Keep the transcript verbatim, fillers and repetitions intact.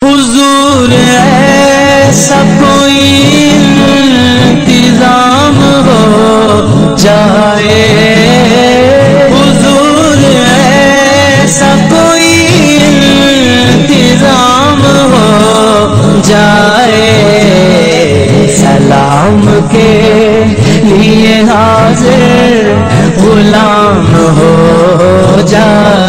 हुजूर ऐसा कोई इंतजाम हो जाए, हुजूर ऐसा कोई इंतजाम हो जाए, सलाम के लिए हाजिर गुलाम हो जाए।